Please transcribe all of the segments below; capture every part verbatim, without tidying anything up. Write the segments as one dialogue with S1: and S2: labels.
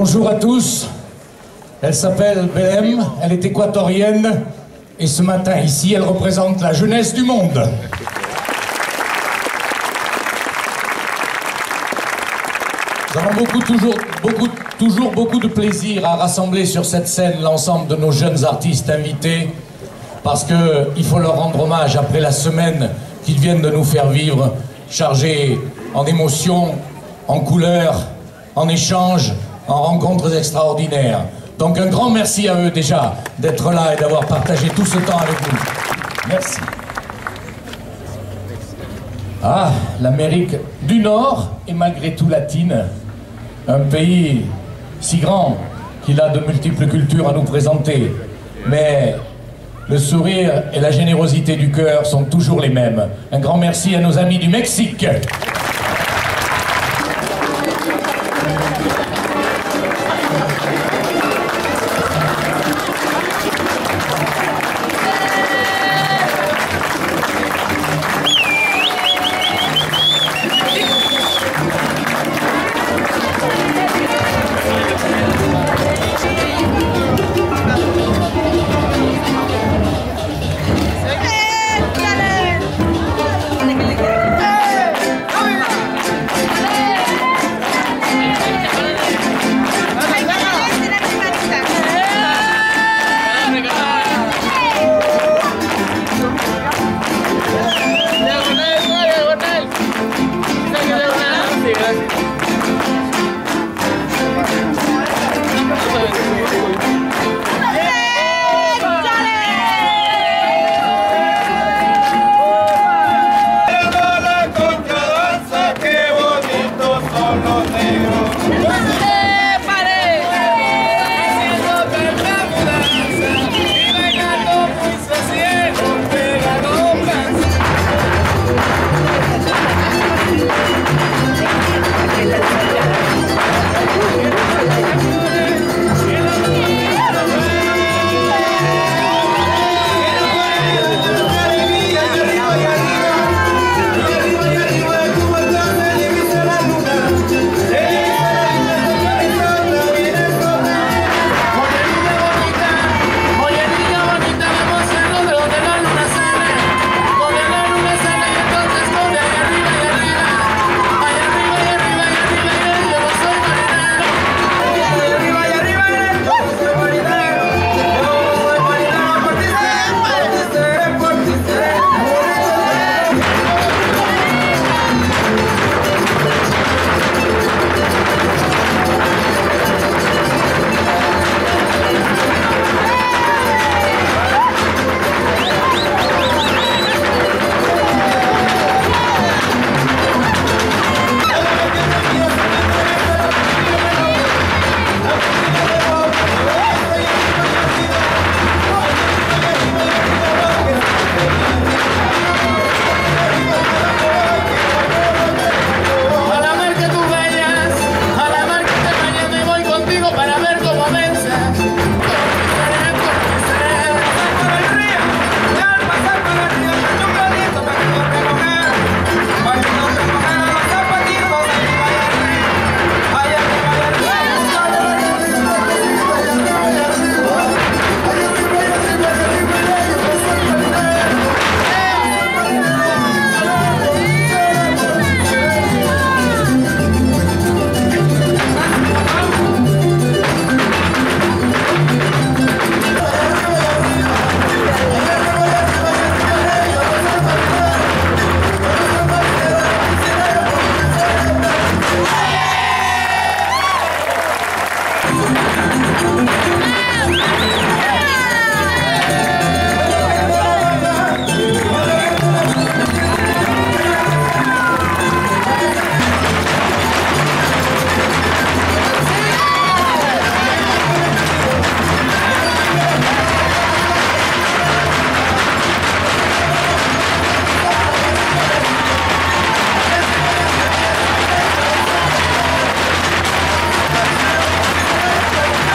S1: Bonjour à tous. Elle s'appelle Belém, elle est équatorienne et ce matin ici, elle représente la jeunesse du monde. Nous avons beaucoup, toujours, beaucoup, toujours beaucoup de plaisir à rassembler sur cette scène l'ensemble de nos jeunes artistes invités parce qu'il faut leur rendre hommage après la semaine qu'ils viennent de nous faire vivre, chargée en émotions, en couleurs, en échanges, en rencontres extraordinaires. Donc un grand merci à eux déjà d'être là et d'avoir partagé tout ce temps avec nous. Merci. Ah, l'Amérique du Nord est malgré tout latine, un pays si grand qu'il a de multiples cultures à nous présenter. Mais le sourire et la générosité du cœur sont toujours les mêmes. Un grand merci à nos amis du Mexique.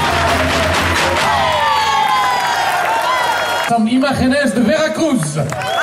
S1: Imágenes de Veracruz.